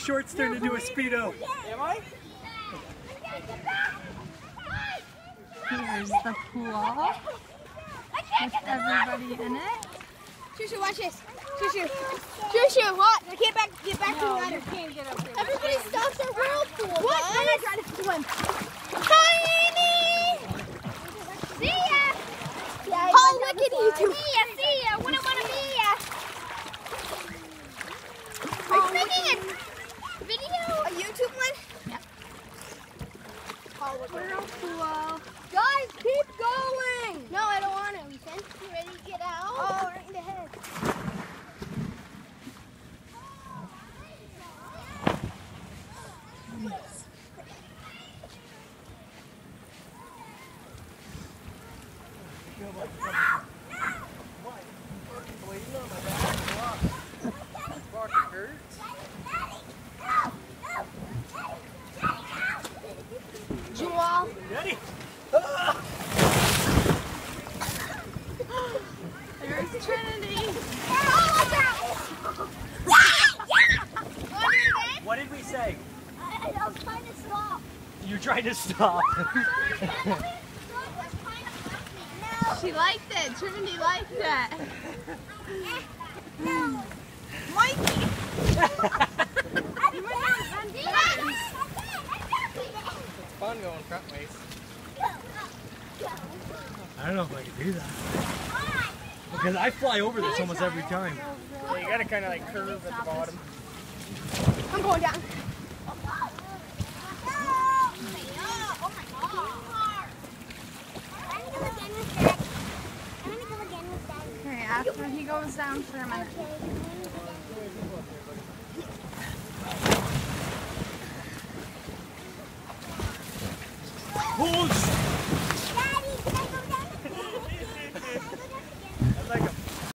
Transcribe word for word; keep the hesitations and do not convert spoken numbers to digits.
shorts turned into a Speedo. Am I? Here's the pool with everybody in it. Shushu, watch this. Shushu. Shushu, what? I can't back, get back No, to the ladder. you can't get up there. Everybody stops at whirlpool. What? I'm not trying to swim. Tiny! See ya! Yeah, oh, look at you two. See ya, see ya. Wouldn't want to be ya. Are you making a video? A YouTube one? Yeah. Oh, Whirlpool. guys, keep going. No, I don't want to. Ethan, you ready to get out? Oh, right in the head. Jewel. Ready? There's Trinity. What did we say? I, I was trying to stop. You're trying to stop. She liked it. Trinity liked it. No. Mikey. It's fun going front ways. I don't know if I can do that. Because I fly over this almost every time. Yeah, you gotta kind of like curve at the bottom. I'm going down. Okay, after he goes down for a minute. Hold